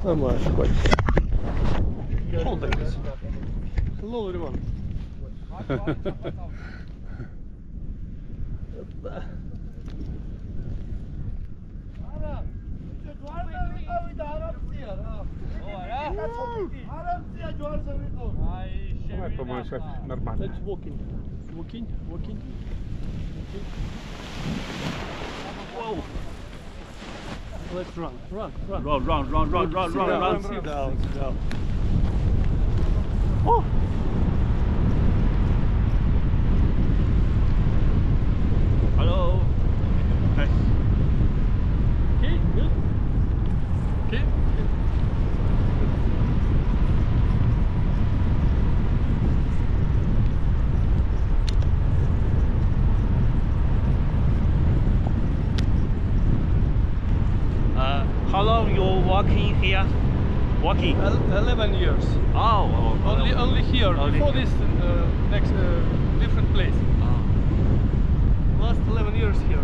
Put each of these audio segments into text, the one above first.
Нормально, хватит. Hold like this. Hello everyone. По-моему, сейчас нормально. Let's walking. Walking. Whoa. Let's run. Sit down. Oh. Hello. Nice. Okay, good. Okay. How long you walking here? Walking? 11 years. Oh, Only here. Only Before here. this, next different place. Last 11 years here.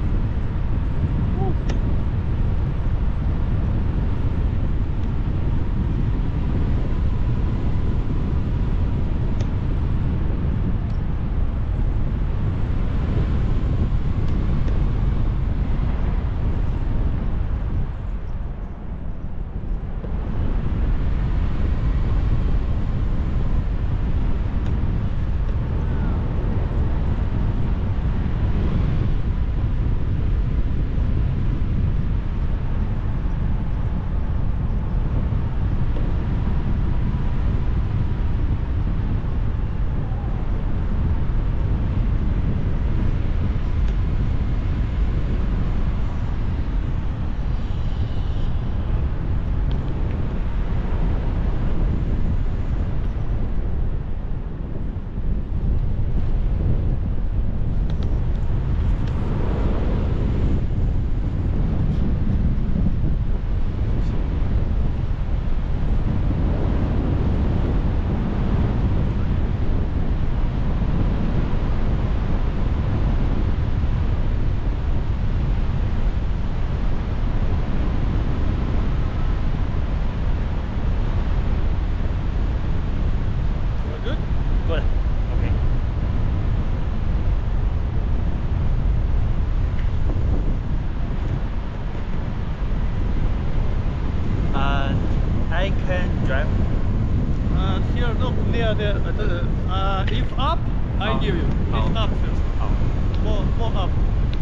I can drive. Here, no, near the if up, I give you. If up first. More up.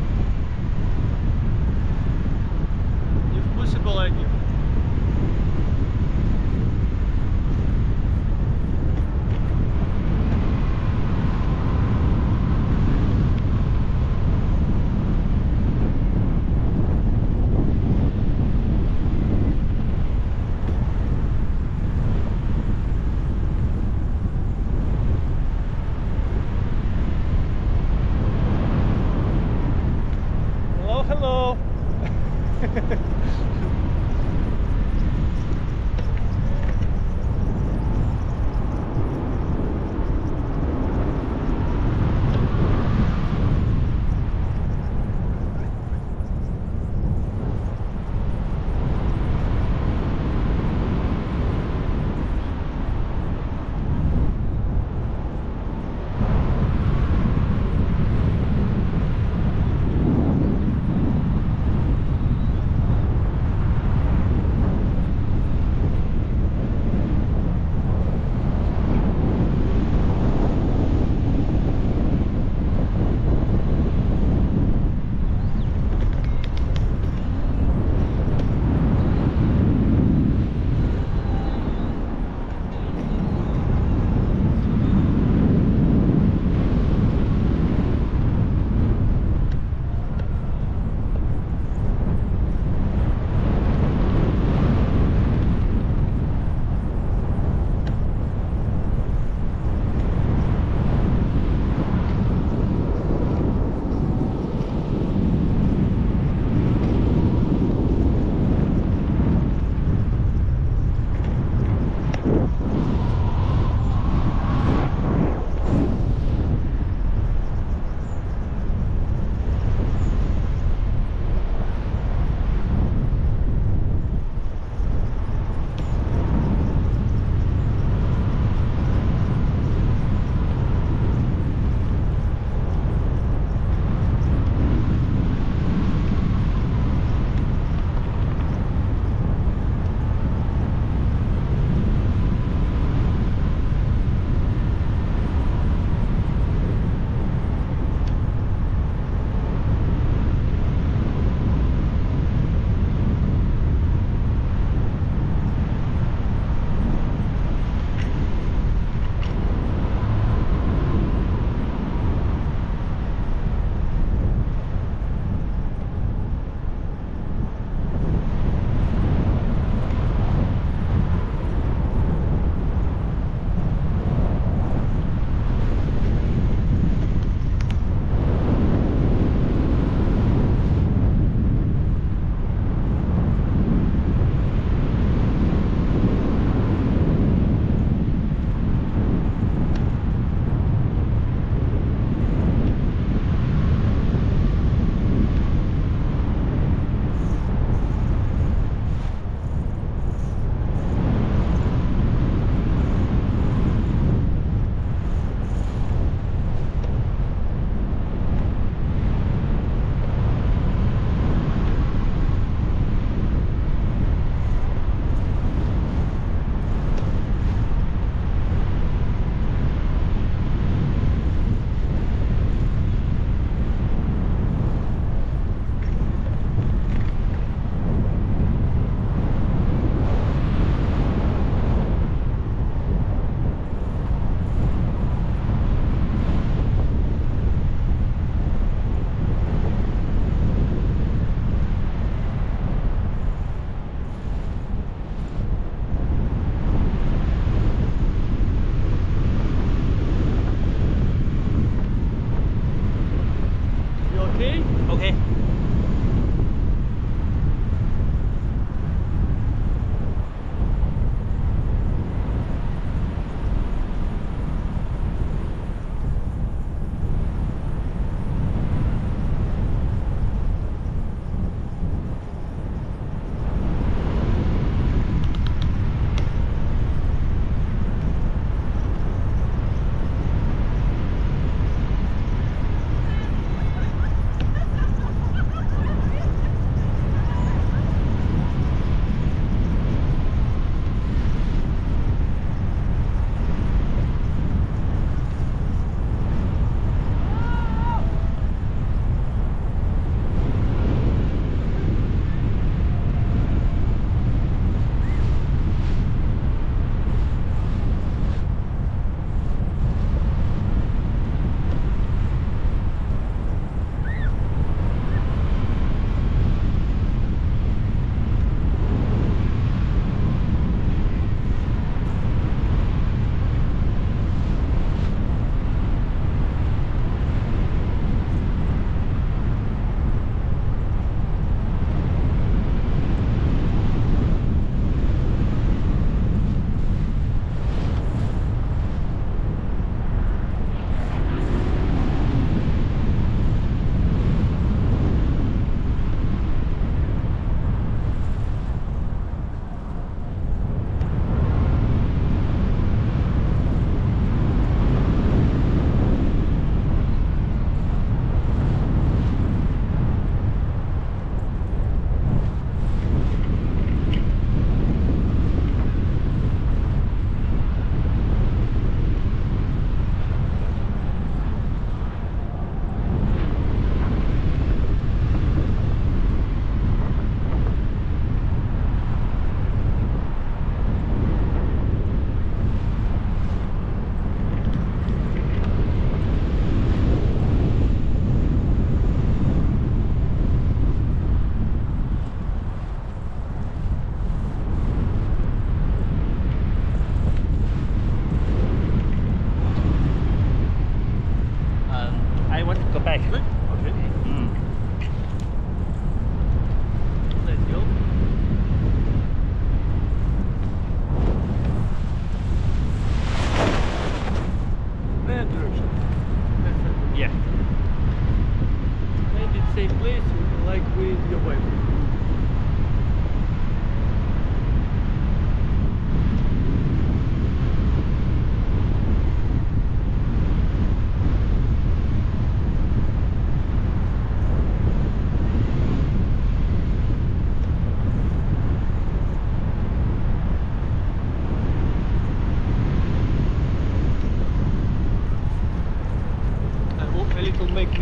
If possible, I give. Hello.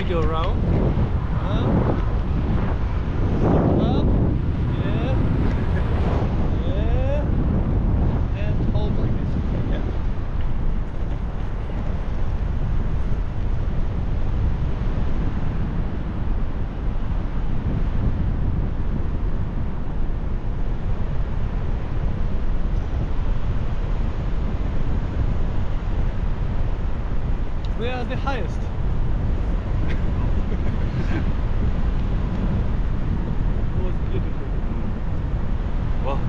Take you around. Up. Yeah. Yeah. And hold like this. Yeah. We are the highest. It was beautiful. Wow.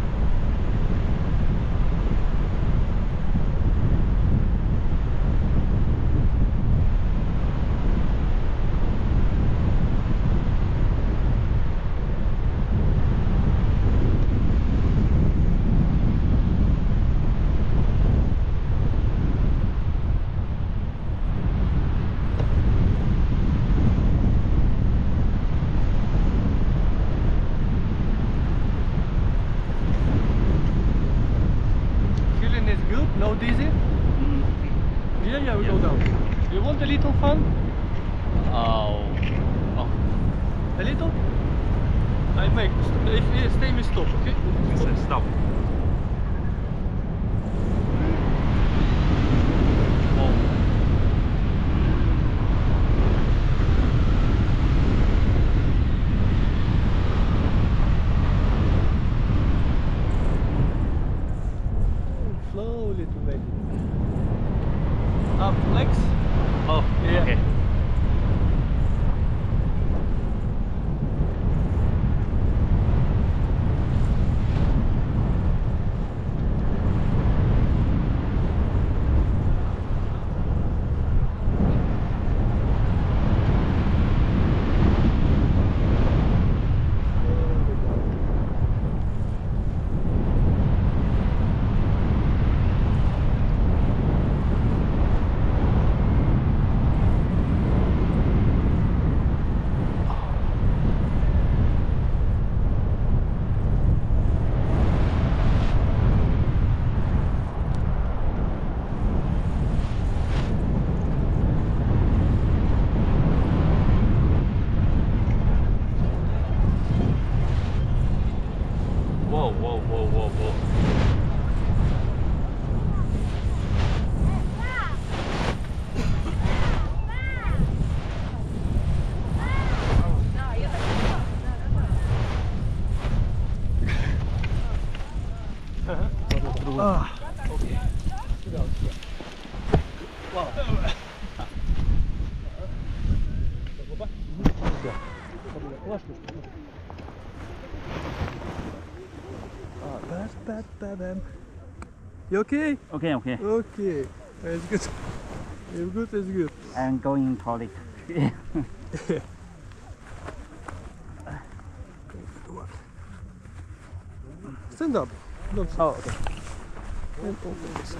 Feeling is good, no dizzy? Yeah, we go down. You want a little fun? Oh. A little? I make, if you stay me stop, okay? Stop. Flow a little bit. Up legs. Oh, Yeah. okay. Whoa, whoa, whoa, whoa, whoa. Okay. Sit down. Wow. You okay? Okay, okay. Okay. It's good. It's good, it's good. I'm going toilet. Stand up. Don't sit. Oh, okay. And open this.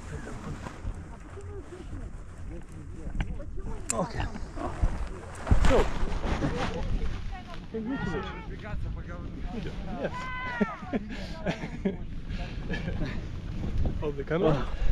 Okay. So. Congratulations. Yes. Hold the camera.